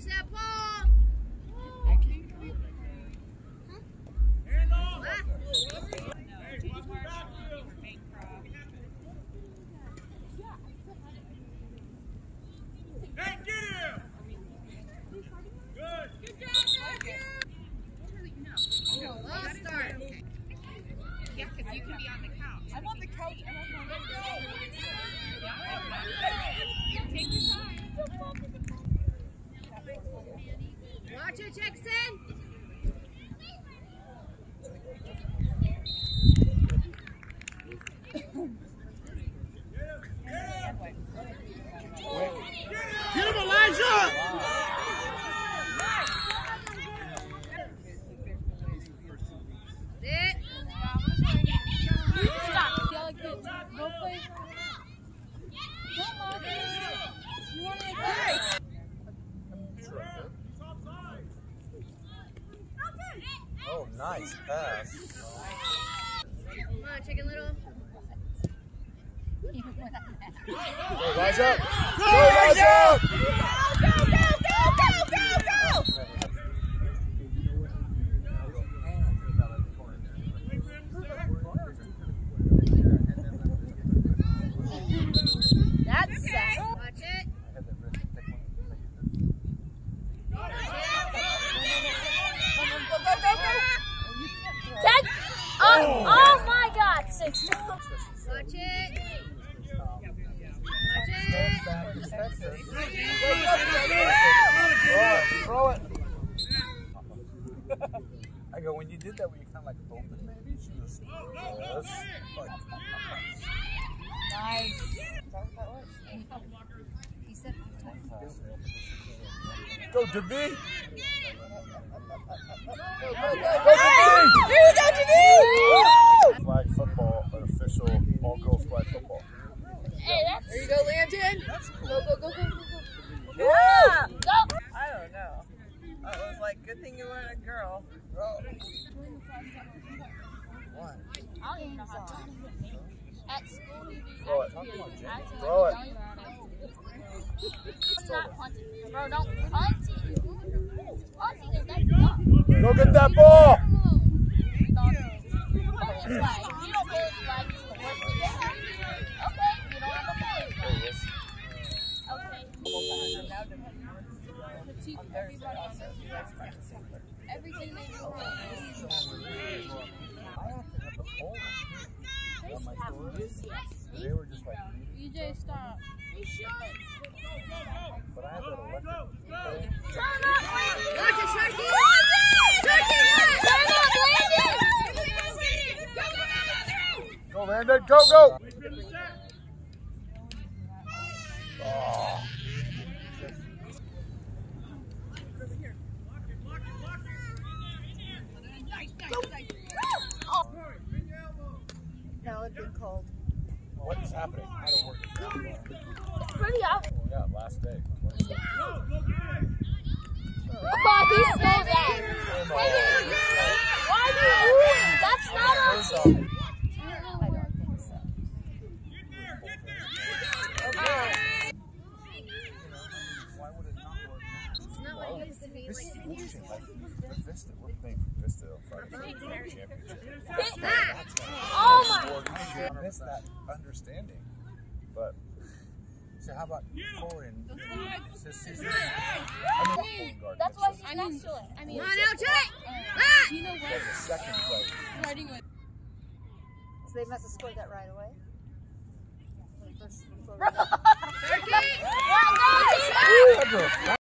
Watch that ball. Hey, get him! Good. Good job, Well, start. Yeah, because you can be on the couch. I'm on the couch and I'm on the couch. Take your time. Watch it, Jackson. Get him, Elijah! Sit. Stop. Yell at kids. Go play. Come on. You want to play? Oh, nice pass. Come on, Chicken Little. Go, Elijah! Go, Elijah! Go, go, go, go, go, go! That's sad. Watch it. Ten. Oh my God! 6. Watch it. Watch it. Throw it. I go, when you did that, were you kind of like open maybe? She was yes. Nice. He said Go, Davy! Flag football, an official all-girls flag football. Hey, that's. There you go, Landon. That's cool. Go, go, go, go, go, go. Yeah. Go. I don't know. I was like, good thing you weren't a girl. What? I don't even know how to. At school, he Throw it. Throw it. It's not punting. Bro, don't punt it. Punting is like Go get that ball! flag. You don't hold his flag. It's the worst thing ever. Okay, you don't have a bullet flag. Okay. Critique everybody on everything they do wrong. I actually had the pole on my doors. They were just like, EJ, stop. They should. but I had that electric. Turn up, Landon! Watch it, Sharky. Turn up, Landon! Go, Landon, go, go! Oh. Now it's been cold. What is happening? I don't work at that. It's pretty up. Yeah, last day. Oh, he stole that. Why do you do it? That's not our team. I don't think so. Why would it not work now? It's not what it used to be. This is bullshit. Like, the Vista, we're playing for Vista on Friday. Championship. Oh my. I miss that understanding. But, so how about Corey and Sissy? That's why she's next to it. Come on out, Jay. You know The second play. So they must have scored that right away. Turkey!